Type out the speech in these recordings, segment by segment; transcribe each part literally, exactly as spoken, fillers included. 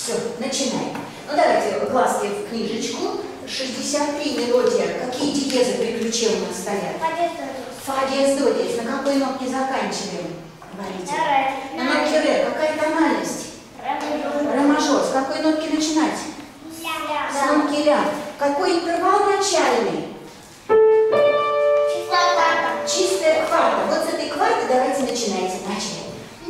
Все, начинаем. Ну давайте глазки в книжечку. шестьдесят три мелодия. Какие диезы при ключе у нас стоят? Фа диез, до диез. На какой нотке заканчиваем? Говорите. На нотке ре. Какая тональность? Ре мажор. С какой нотки начинать? С нотки ля. Какой интервал начальный? Чистая кварта. Вот с этой кварты давайте начинайте. Начали.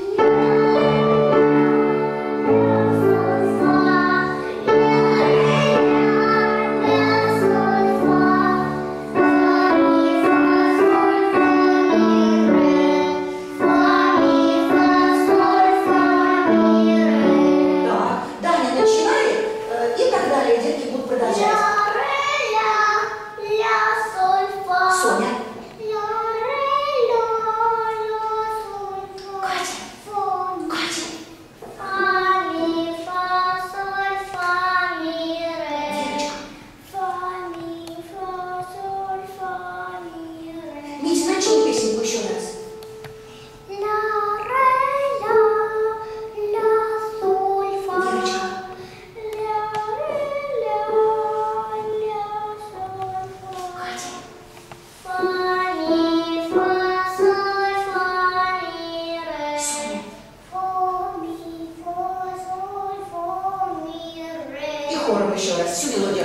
Еще раз, всю мелодию.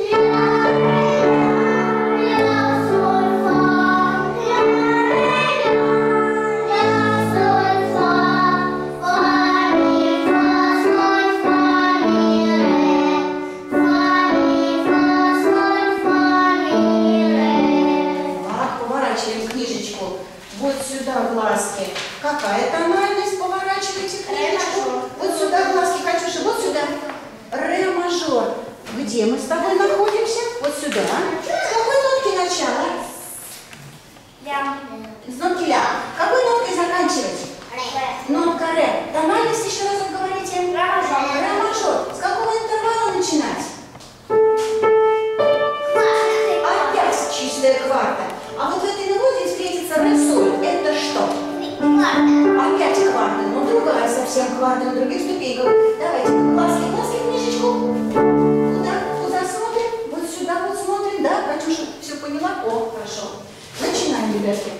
Так, поворачиваем книжечку. Вот сюда глазки. Какая тональность? Поворачивайте книжечку. Вот сюда глазки, Катюша, вот сюда. Ре мажор. Где мы с тобой находимся? Вот сюда. С какой нотки начала? Ля. С нотки ля. Какой ноткой заканчивать? Ре. Нотка ре. Тональность еще раз говорите. Ре мажор. Ре мажор. С какого интервала начинать? Опять чистая кварта. А вот в этой мелодии встретится ре соль. Это что? Кварта. Опять кварта, но другая совсем кварта на других ступеньках. Давайте глазки, глазки, книжечку. Куда? Куда смотрим? Вот сюда вот смотрим. Да, Катюша, все поняла? О, хорошо. Начинаем, ребятки.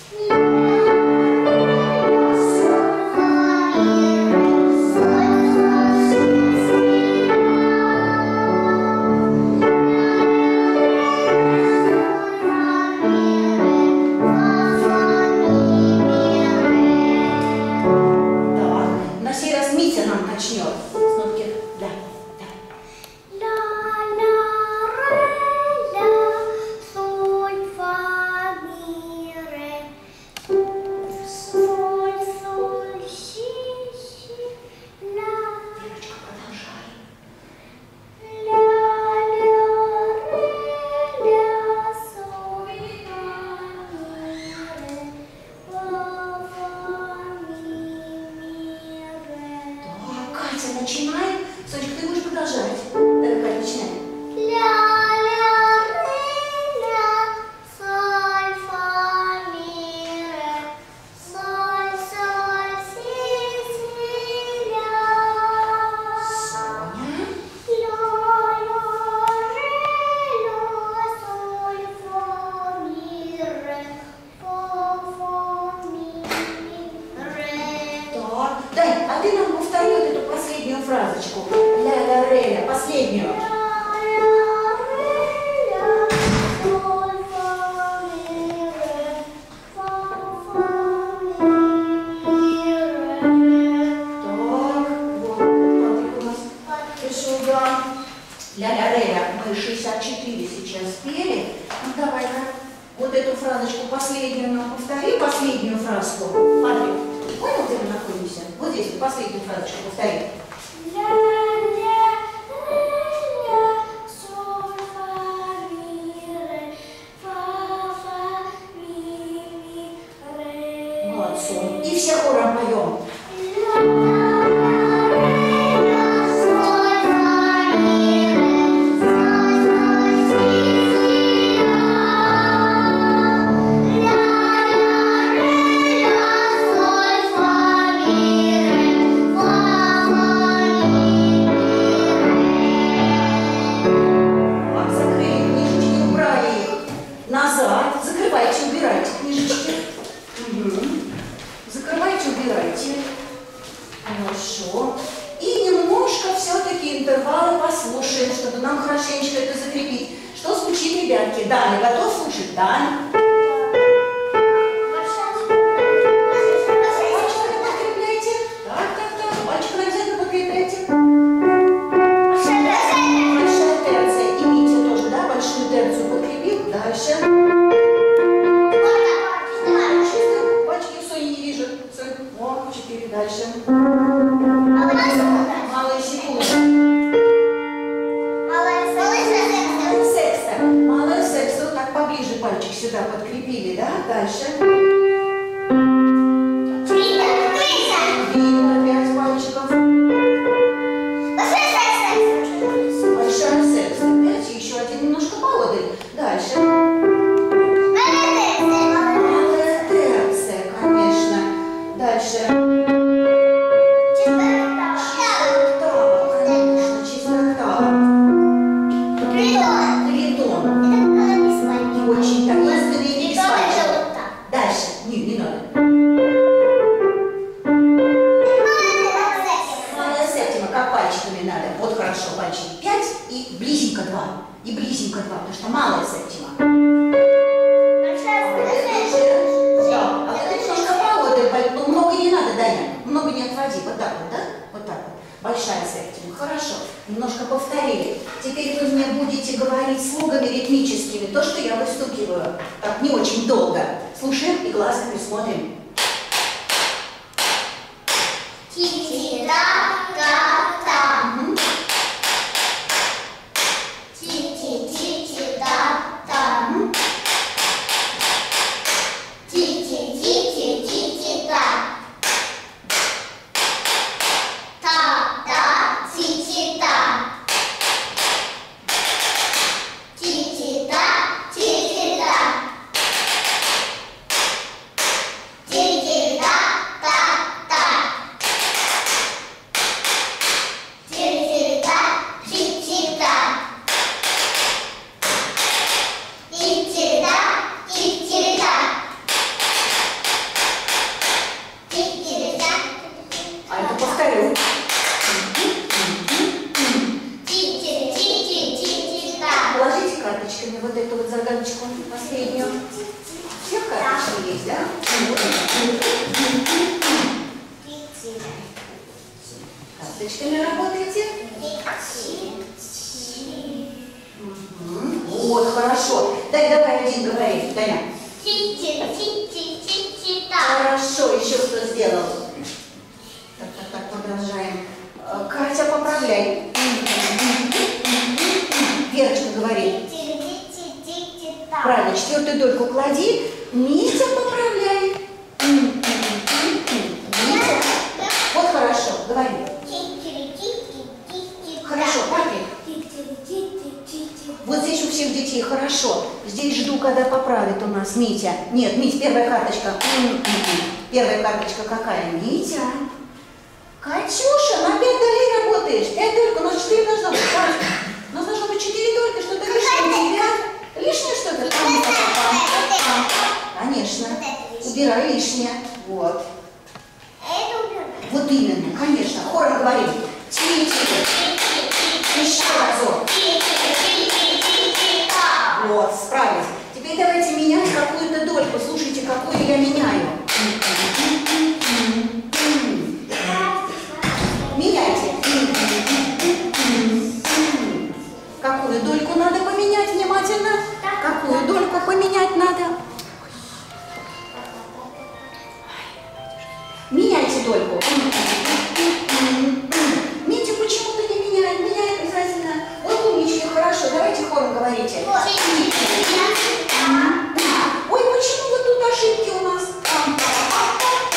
Начинаем. Сонечка, ты будешь продолжать. Давай, Катя, начинаем. Ля, ля, ре, ля, соль, фа, ми, ре, соль, соль, си, си, ля. Соня. Ля, ля, ре, ля, соль, фа, ми, ре, фа, фа, ми, ре. Так. Дай, а ты нам повтори вот эту последнюю фразочку. Ля-ля-ре-ля, последнюю. Ля-ля-ре-ля. Мы шестьдесят четыре сейчас спели. Ну давай-ка вот эту фразочку последнюю нам повтори, последнюю фразку. Патрик, понял, где мы находимся? Вот здесь вот последнюю фразочку повтори. Молодцом. И все хором поем. Соль, фа, ми, ре, фа, фа, ми. порядке. Даня, готов слушать? Даня. Пальчиками подкрепляйте. Так, так, так. Пальчиками обязательно подкрепляйте. Большая терция. И Митя тоже, да? Большую терцию подкрепил. Дальше. Пальчики в Соне не вижу. Соня. О, четыре. Дальше. Малые секунды. Секста. Малая секста. Вот так поближе пальчик сюда подкрепили, да? Дальше. Видно пять пальчиков. Большая секста. Пять. И еще один немножко поодаль. Дальше. Малая терция, конечно. Дальше. И близенько два, потому что малая септима. Да, а вот это немножко поодаль, но много не надо, Даня, много не отводи, вот так вот, да? Вот так вот. Большая септима, хорошо. Немножко повторили. Теперь вы мне будете говорить слогами ритмическими, то, что я выстукиваю. Так, не очень долго. Слушаем и глазами смотрим. Ти-ти-да-да-да. Вот эту вот загадочку последнюю. Все карточки есть, да? Карточками работаете? Угу. Вот, хорошо. Дай, давай один говори, Таня. Хорошо, еще что сделал? Так, так, так, продолжаем. Катя, поправляй. Верочка, говори. Правильно, четвертую дольку клади. Митя, поправляй. Митя. Вот хорошо, говори. Хорошо, папе. Вот здесь у всех детей хорошо. Здесь жду, когда поправит у нас Митя. Нет, Мить, первая карточка. Первая карточка какая? Митя. Катюша, на пять долей работаешь. Пять дольк, у нас четыре должно быть. У нас должно быть четыре дольки, что-то лишнее. Лишнее что-то? Конечно. Убирай лишнее. Вот. Вот именно, конечно. Хором говорим. Ти-ти. Еще разок. Вот, справились. Теперь давайте менять какую-то дольку. Слушайте, какую я меняю. Меняйте. Какую дольку надо поменять внимательно? Какую дольку поменять надо? Меняйте дольку. Митя почему-то не меняет. Меняет обязательно. Вот умнички, хорошо. Давайте хором говорите. Ой, почему вот тут ошибки у нас?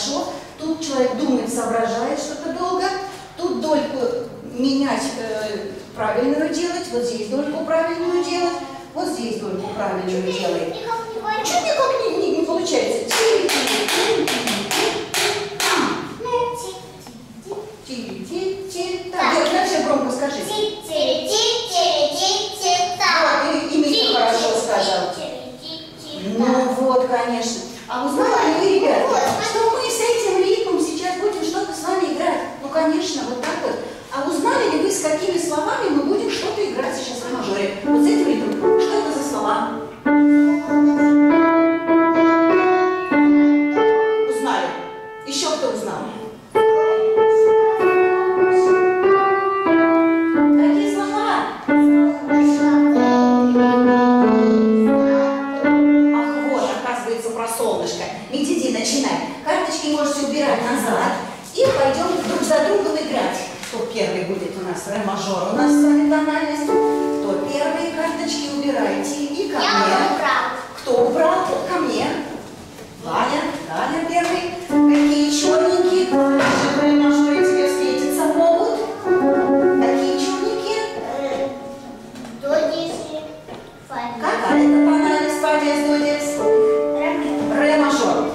хорошо. Тут человек думает, соображает что-то долго. Тут дольку менять, э, правильную делать. Вот здесь дольку правильную делать. Вот здесь дольку правильную делать. Чуть никак не, не, не получается. Ти-ти-ти-ти. Так, дальше громко скажи. Вот, и Митя хорошо сказал. Ну вот, конечно. А узнали ли вы, ребята, что мы с этим ритмом сейчас будем что-то с вами играть? Ну, конечно, вот так вот. А узнали ли вы, с какими словами мы будем что-то играть сейчас в мажоре? Вот с этим ритмом. Что это за слова? Узнали. Еще кто узнал? Какие слова? Ах, вот, оказывается, про солнышко. Митя, начинай. Карточки можете убирать назад. И пойдем друг за другом играть. Кто первый будет у нас? Ре мажор. У нас с вами тональность. Кто первые карточки убирайте. И ко мне. Я убрал. Кто убрал? Ко мне. Ваня. Ваня первый. Какие черненькие карточки в ре мажоре тебе встретиться могут? Какие черненькие? До десяти. Какая это тональность? Фа диез, до диез? Ре мажор.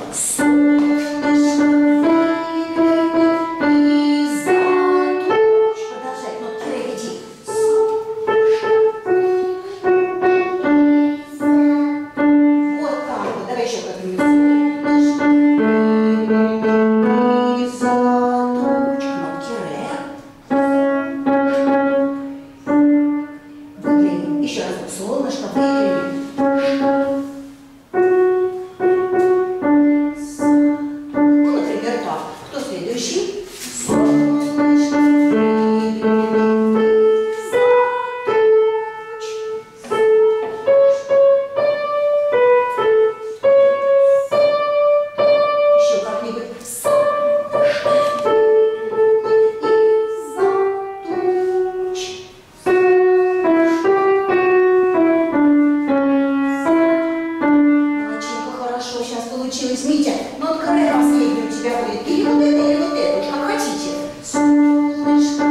Митя, ну вот какая последняя у тебя будет? Или вот это, или вот это, как хотите. Солнышко.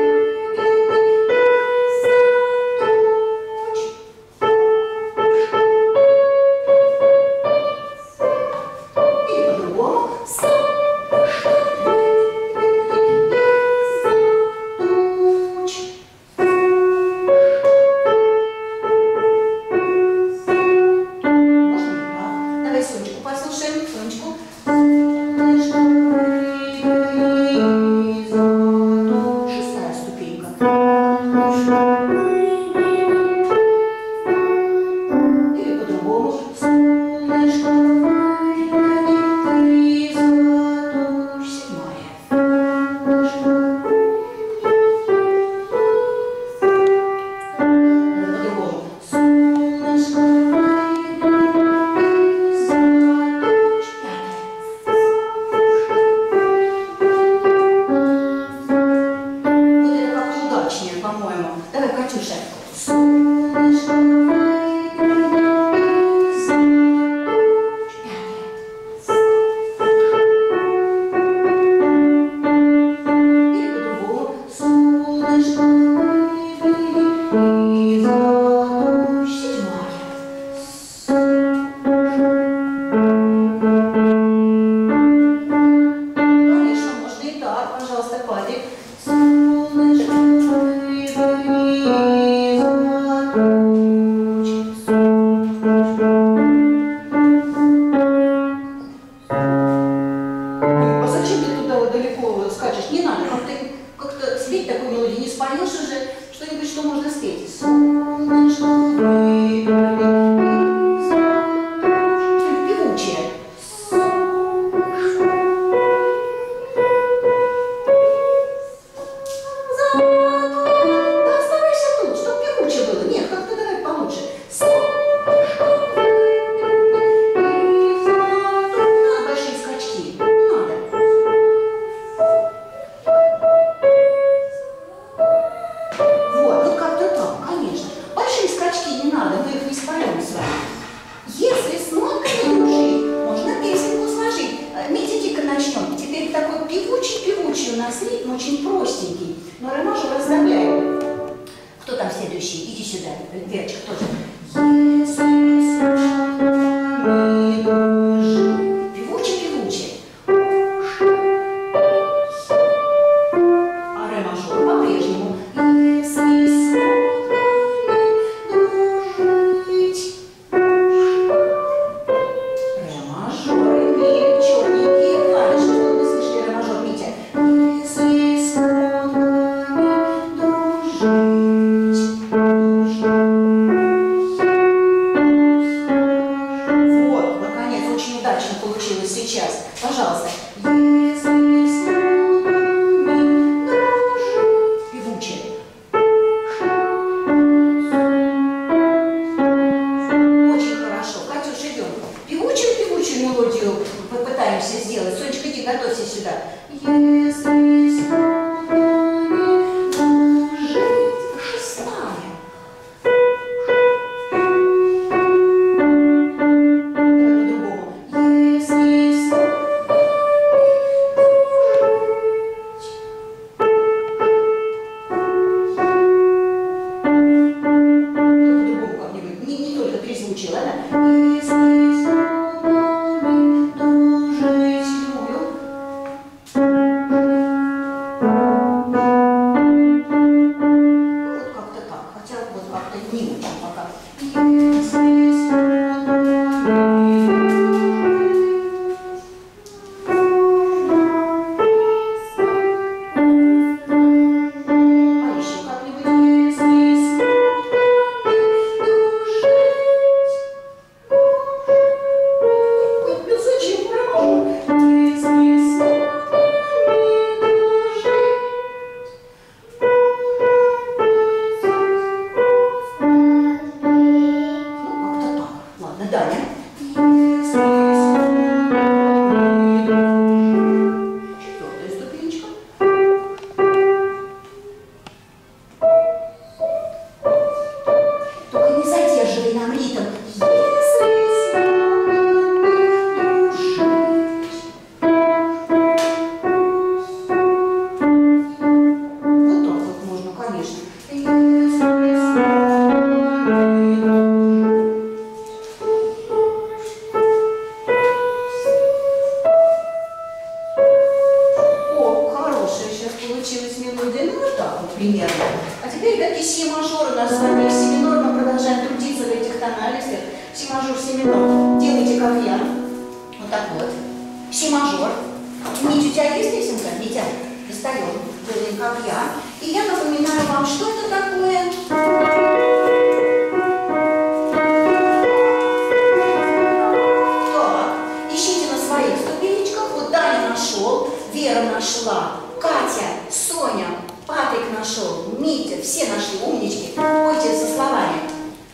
Или по-другому. Давай Сонечку послушаем. Сонечку. Шестая ступенька. Или по-другому. По-моему. Давай, Катюша. Солнышко. Или по-другому. Солнышко. Седьмая. Конечно, можно и так. Пожалуйста, Павик. Солнышко. А зачем ты туда вот далеко скачешь? Не надо, как ты как-то спеть такую мелодию не споешь уже, что-нибудь, что можно спеть. Солнышко, что-нибудь певучее. Да, оставайся тут, чтобы певучее было. Нет, как-то давай получше. На, большие скачки. Не надо. Вот, вот как-то так, конечно. Большие скачки не надо, мы их не споем. девчонки. Теперь такой певучий-певучий у нас ритм, очень простенький. Но ре мажор разбавляем. Кто там следующий? Иди сюда, Верочка тоже. Если ми дружить. Певучий-певучий. А ре мажор по-прежнему. Если с нами дружить. Ре мажор, ми черненькие клавиши, чтобы мы слышали ре мажор, Митя. Если с нами дружить. Вот, наконец, очень удачно получилось сейчас. Пожалуйста. Если с нами дружить. Певучее. Очень хорошо. Катюша, идем. Певучую-певучую мелодию попытаемся сделать. Сонечка, иди, готовься сюда. Если с нами дружить. Шестая. По-другому. Если с нами по-другому как-нибудь. Не, не только трезвучие, ладно? Если с нами дружить. Любую. Вот как-то так. Хотя вот как-то не очень пока. Если с нами. А еще как-нибудь. Если с нами дружить. Ой, ну зачем прямо? Если с нами дружить. Ну, как-то так. Ладно, Даня. Если с нами дружить. Четвертая ступенечка. Только не задерживай нам ритм. Если с нами дружить. Вот так вот можно, конечно. Если с нами дружить. О, хорошая сейчас получилась мелодия. Ну, вот так вот примерно. А теперь, ребятки, си мажор у нас с вами, си минор. Мы продолжаем трудиться в этих тональностях. Си мажор, си минор. Делайте, как я. Вот так вот. Си мажор. Митя, у тебя есть песенка? Митя, достаем. Делаем, как я. И я напоминаю вам, что это такое. Так, ищите на своих ступенечках. Вот Даня нашел, Вера нашла, Катя, Соня, Патрик нашел, Митя, все нашли, умнички. Пойте со словами.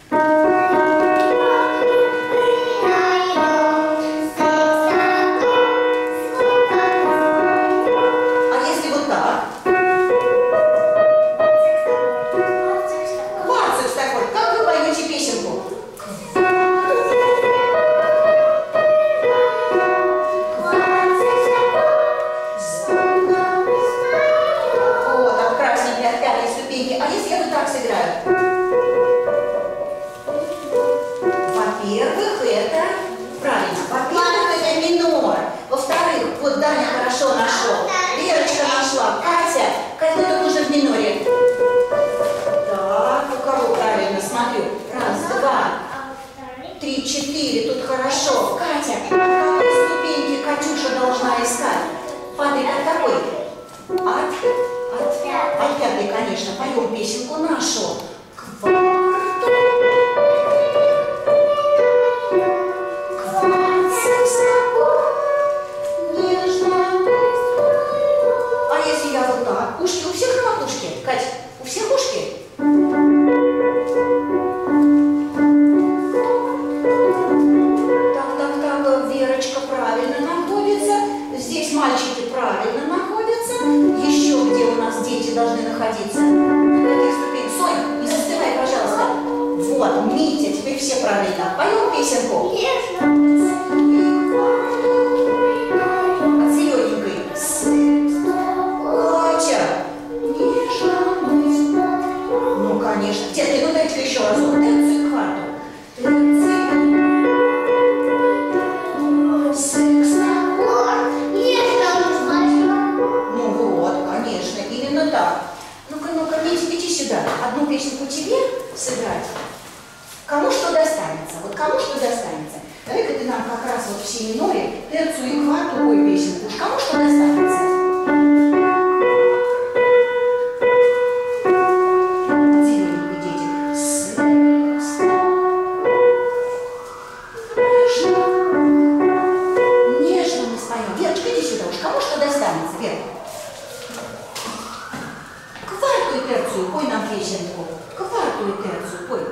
А если вот так? Кварцевс такой. Как вы поете песенку? Вот, от красненькой, от пятой ступеньки. А если я вот так сыграю? Во-первых, это правильно. Во-первых, это минор. Во-вторых, вот Даня хорошо нашел. Верочка нашла. Катя. Катя, ну это уже в миноре. Так, у кого правильно? Смотрю. Раз, два, три, четыре. Тут хорошо. Катя, какой ступеньки Катюша должна искать? Патрик, от какой? От? От? От пятой, конечно. Поем песенку нашу. А если я вот так? Ушки у всех на макушке? Кать, у всех ушки? Так, так, так, Верочка правильно находится. Здесь мальчики правильно находятся. Еще где у нас дети должны находиться? На каких ступенях? Сонь, не застывай, пожалуйста. Вот, Митя, теперь все правильно. Поем песенку. От зелененького. вверх. Кварту и терцию, пой нам песенку. Кварту и терцию, пой.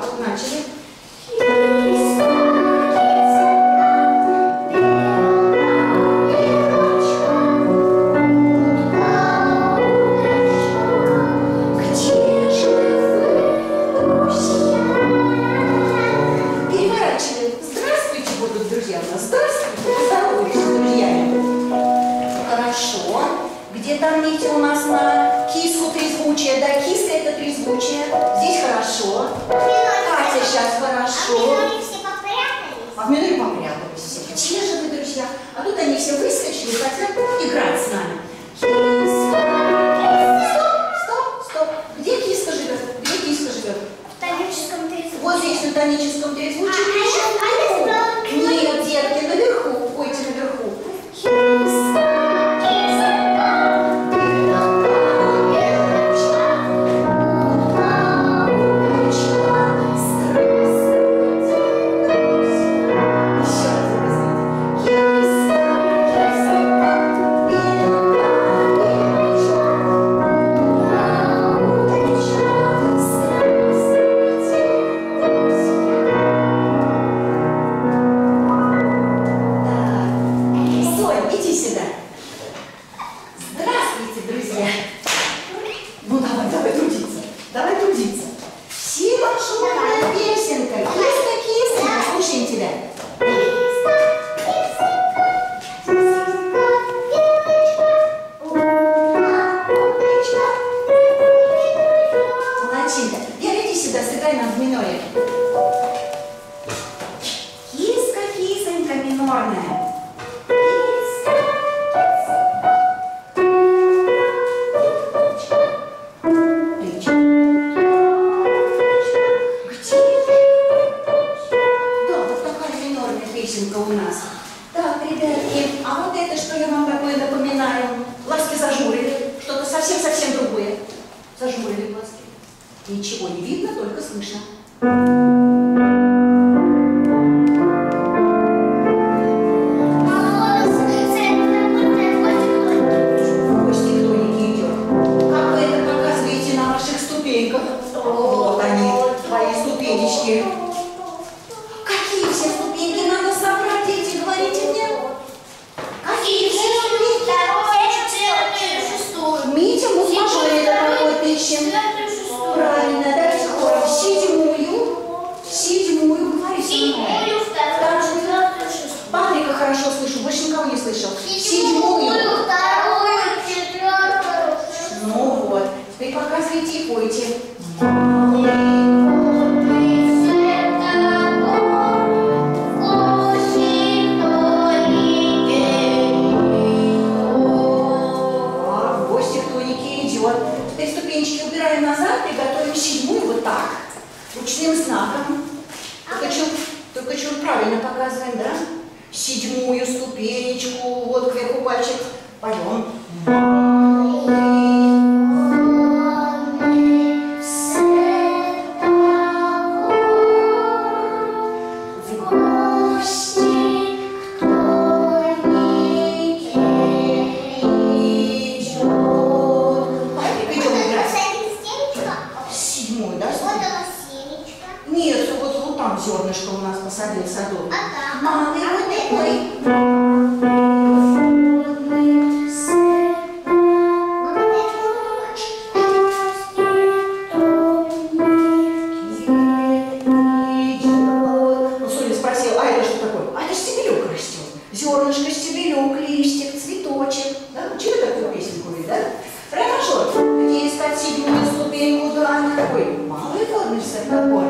Начали. там, видите, у нас на киску трезвучие, да, киска это трезвучие. Здесь хорошо. Катя сейчас хорошо. А в миноре попрятались все. Где же вы, друзья? А тут они все выскочили, хотят играть с нами. Стоп, стоп, стоп. Где киска живет? Где киска живет? В тоническом трезвучии. Вот здесь на тоническом трезвучии. А, а, нет, детки, наверху. Пойте наверху. Ничего не видно, только слышно. Гвоздик тоненький идет. Как вы это показываете на ваших ступеньках? Вот они, твои ступенечки. Какие все ступеньки надо собрать, дети, говорите мне? Какие все ступеньки? Митя, мы в мажоре какой-то ищем. Правильно, дайте хором. Седьмую. Седьмую. Говорите. Седьмую, вторую, шестую. Патрика хорошо слышу, больше никого не слышал. Седьмую, вторую, четвертую. Ну вот. Теперь показывайте и пойте. Ступенечки убираем назад, приготовим седьмую вот так, ручным знаком. Только чуть, только чуть правильно показываем, да? Седьмую ступенечку, вот кверху пальчик, поем. Зернышко у нас посадили в саду. Малый вот такой. Ну, Соня спросила, а это что такое? А это стебелек растет. Зернышко, стебелек, листик, цветочек. Да? Учили такую песенку, да? Хорошо. Где искать седьмую ступеньку? Да, она такой малый водный садовод.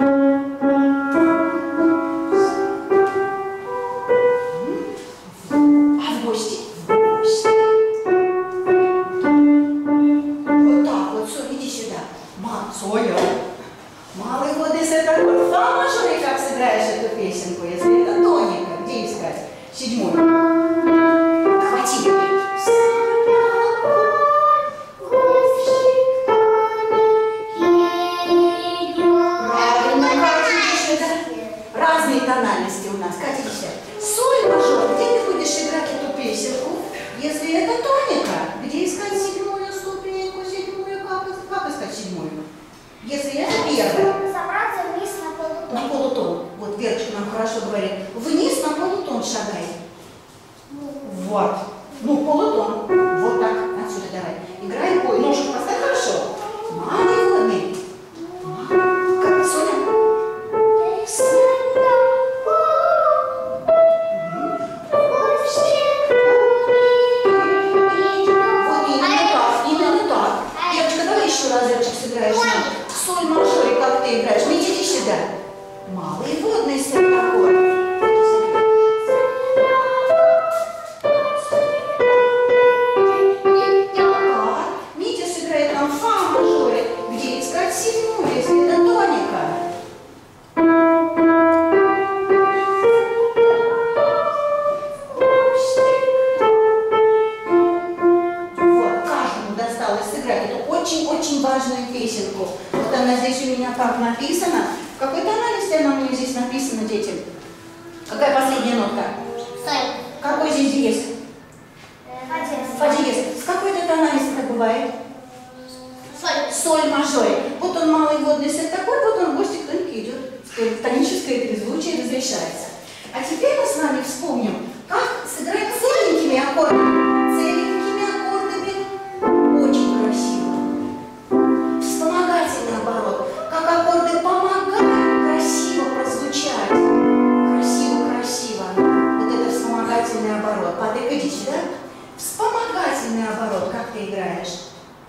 Тональности у нас, Катюся. Соль мажор, где ты будешь играть эту песенку? Если это тоника, где искать седьмую ступеньку, седьмую, как, как искать седьмую? Если это первая. Собраться вниз на полутон. На полутон. Вот Верочка нам хорошо говорит. Вниз на полутон шагай. Вот. Ну, полутон. Вот так. Отсюда давай. Играем. Ой, ножку поставь хорошо. Малый водный. Как, Соня? Вот песенку. Вот она здесь у меня так написана. В какой тональности она у меня здесь написана, дети? Какая последняя нотка? Соль. Какой здесь диез? Фа диез. Фа диез. С какой-то тональности так бывает? Соль. Соль мажоре. Вот он малый водный септаккорд, вот он в гости к тонике идет. Тоническое трезвучие разрешается. А теперь мы с вами вспомним, как сыграть целенькими аккордами. Целенькими аккордами. Очень красиво. Вспомогательный оборот. Как аккорды помогают красиво прозвучать. Красиво-красиво. Вот это вспомогательный оборот. Патрик, иди сюда. Вспомогательный оборот. Как ты играешь?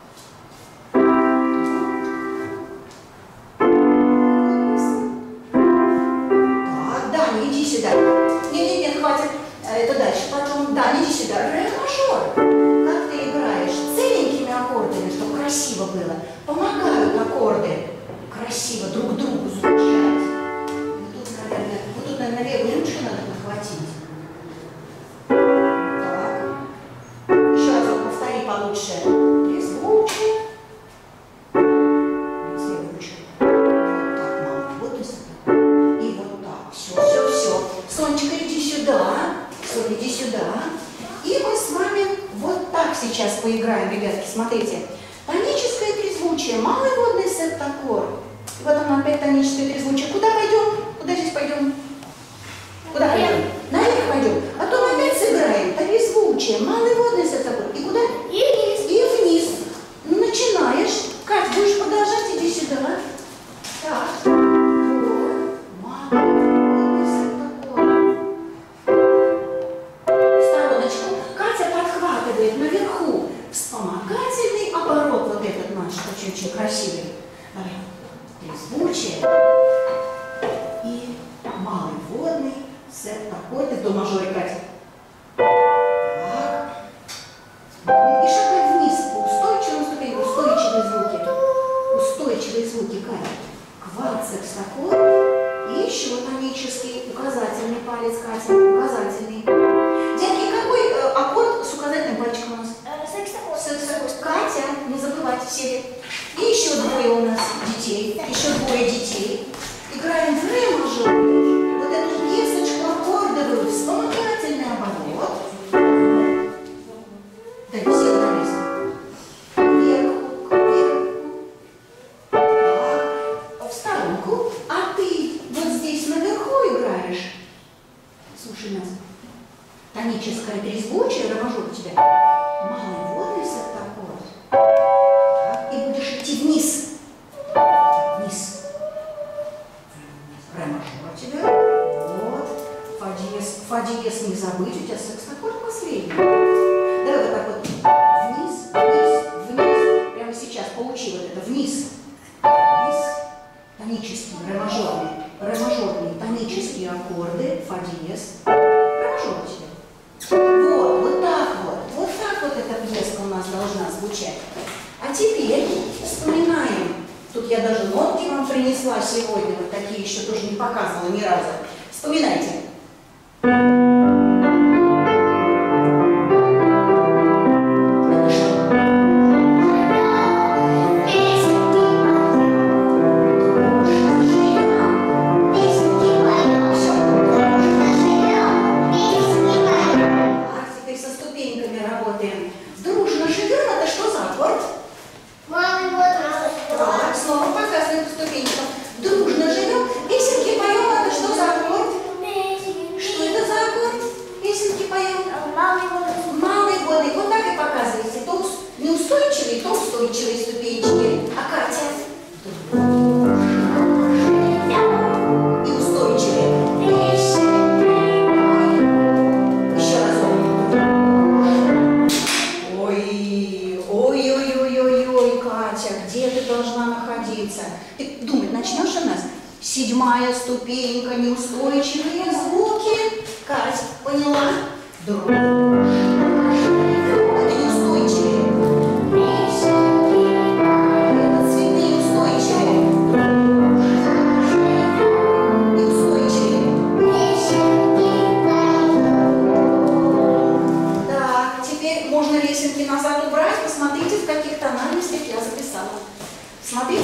Сюда. Нет, нет, нет, хватит. Это дальше. Потом, да, иди сюда. Ре мажор. Как ты играешь? Целенькими аккордами, чтобы красиво было. Помогают аккорды красиво друг другу звучать. Вот тут, наверное, вот тут, наверное, левую ручку надо подхватить. Так. Еще раз повтори получше. Трезвучие. Левую ручку. Вот так, мама. Вот и сюда. И вот так. Все, все, все. Сонечка, иди сюда. Соль, иди сюда. И мы с вами вот так сейчас поиграем, ребятки. Смотрите. Тоническое трезвучие. Малый водный септаккорд. И вот оно опять тоническое трезвучие. Куда пойдем? Куда здесь пойдем? Куда пойдем? Наверх пойдем. Потом опять сыграем. Трезвучие. Малый водный септаккорд. И куда? И вниз. И вниз. Начинаешь. Кать, будешь продолжать? Иди сюда. Так. Вот. Малый. Наверху вспомогательный оборот, вот этот наш, очень-очень красивый. Трезвучие и малый водный септаккорд. Ты до мажоре, Катя. Так. И шагай вниз по устойчивым ступеням, устойчивые звуки. Устойчивые звуки, Катя. Кварт-секстаккорд и еще тонический указательный палец, Катя, указательный. Детки, какой э, аккорд с указательным пальчиком у нас? Секстаккорд. Секстаккорд. Катя, не забывайте все. И еще двое у нас детей, еще двое детей. Играем в ре мажор. Вот эту песочку аккордовую, вспомогательный оборот. Да, все игрались. Вверху, вверху. Так, в сторонку. А ты вот здесь наверху играешь. Слушай нас. Тоническое трезвучие, ре мажор у тебя. Малый водный септаккорд. Так, и будешь идти вниз. Вниз. Ре мажор у тебя. Вот. Фа диез. Фа диез не забыть, у тебя секстаккорд последний. Давай вот так вот. Вниз, вниз, вниз. Прямо сейчас поучи вот это. Вниз. Вниз. Тонические, ре мажорные. Ре мажорные тонические аккорды. Фа диез. Ре мажор у тебя. Вот, вот так вот, вот так вот эта пьеска у нас должна звучать. А теперь вспоминаем. Тут я даже нотки вам принесла сегодня, вот такие еще тоже не показывала ни разу. Вспоминайте. Устойчивые ступенечки. А Катя? И устойчивые. Еще разок. Ой, ой, ой, ой, ой, ой, Катя, где ты должна находиться? Ты думай, начнешь у нас? Седьмая ступенька, неустойчивые звуки. Катя, поняла? Друг. Назад убрать, посмотрите, в каких тональностях я записала. Смотрите.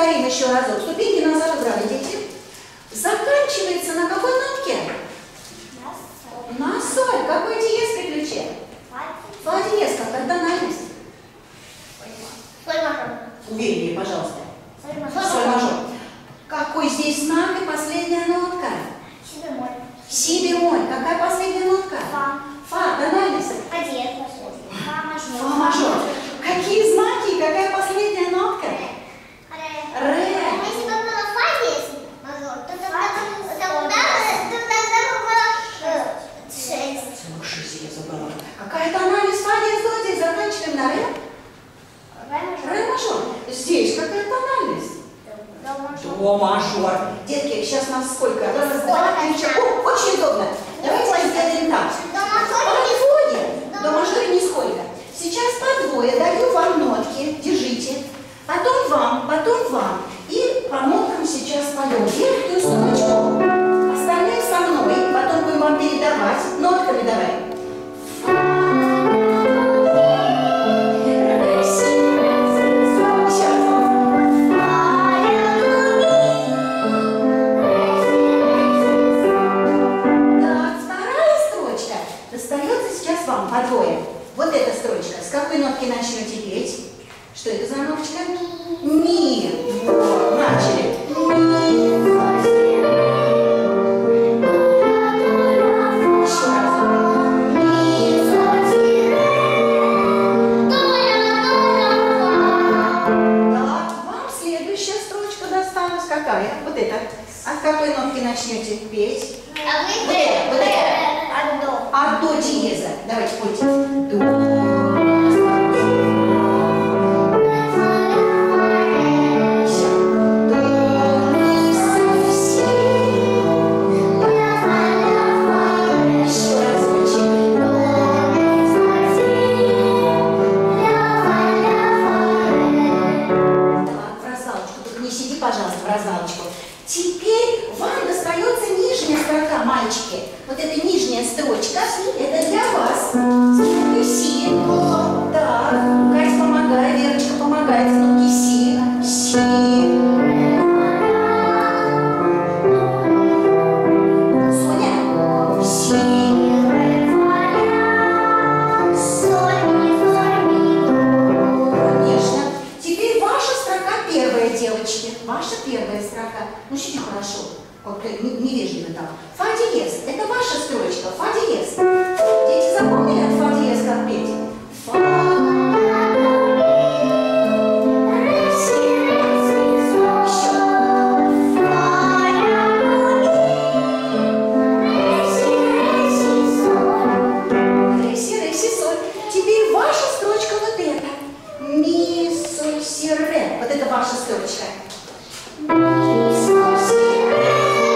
повторим еще разок. Ступеньки назад убрали, дети. Заканчивается на какой нотке? На соль. Какой диез при ключе? Фа диез. Какая тональность? Соль мажор. Увереннее, пожалуйста. Соль мажор. Соль мажор. Какой здесь знак и последняя нотка? Си бемоль. Си бемоль. Какая последняя нотка? Фа. Фа. Тональность? Фа диез. Фа мажор. Фа мажор. Какие знаки и какая последняя нотка? Ре. Ре. Если бы было фа диез мажор, то тогда бы было шесть. Целых шесть я забрала. Какая тональность? Фа диез, до диез. Заканчиваем на ре. Ре мажор. Здесь какая тональность? До мажор. Детки, сейчас нас сколько? Раз, два, три, четыре. О, очень удобно. Давайте сделаем так. Подвое. До мажора нисколько. Сейчас подвое. Даю вам нотки. Держите. Потом вам, потом вам. И по ноткам сейчас поем верхнюю строчку. Остальные со мной. Потом будем вам передавать. Нотками давай. Подвое. Вот эта строчка. С какой нотки начнете петь? Что это за ноточка? Ми. Вот, начали. Ми. Еще раз. Ми. Так, вам следующая строчка досталась. Какая? Вот эта. А с какой нотки начнете петь? Вот это, вот это. А до диеза. Давайте пойте. До. Все. До, ми, соль, си. Еще раз звучит. Так, в развалочку. Только не сиди, пожалуйста, в развалочку. Теперь вам достается нижняя строка, мальчики. Вот эта нижняя строчка, это для вас. С си. Так, Катя, помогай, Верочка помогает. Ноги си. Си. Соня. Си. Конечно. Теперь ваша строка первая, девочки. Ваша первая строка. Ну, сиди хорошо. Как-то невежливо там. Фа диез. Это ваша строчка. Фа диез. Дети запомнили от фа диез как петь? Фа. Еще. Ре, си, ре, си, соль. Теперь ваша строчка вот эта. Ми, соль, си, ре. Вот это ваша строчка. Ми, соль, си, ре.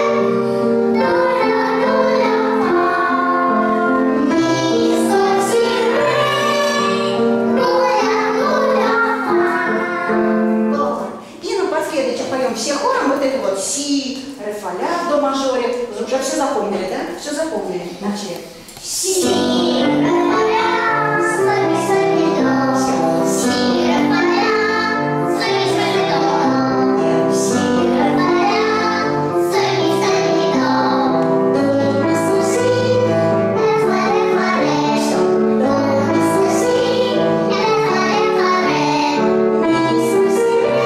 Все хором вот это вот си, ре, фа, ля в до мажоре. Уже все запомнили, да? Все запомнили. Начали. Си, ре, фа, ля, соль, ми, соль, ми, до. Си, ре, фа, ля, соль, ми, соль, ми, до. Си, ре, фа, ля, соль, ми, соль, ми, до. До, ми, соль, си, ре, фа, ре, фа, ре. Все. До, ми, соль, си, ре, фа, ре, фа, ре. Ми, соль, си, ре.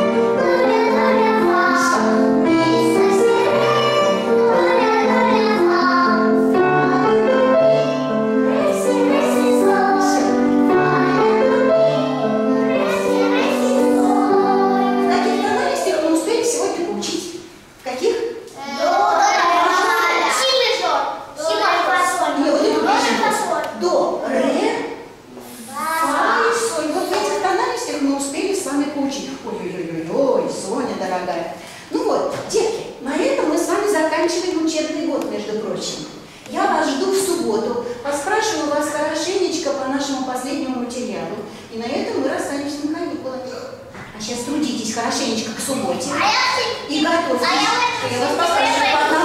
Ой-ой-ой, Соня дорогая. Ну вот, детки, на этом мы с вами заканчиваем учебный год, между прочим. Я вас жду в субботу, поспрашиваю вас хорошенечко по нашему последнему материалу. И на этом мы расстанемся на каникулы. А сейчас трудитесь хорошенечко к субботе. И готовьтесь. Я вас поспрашиваю по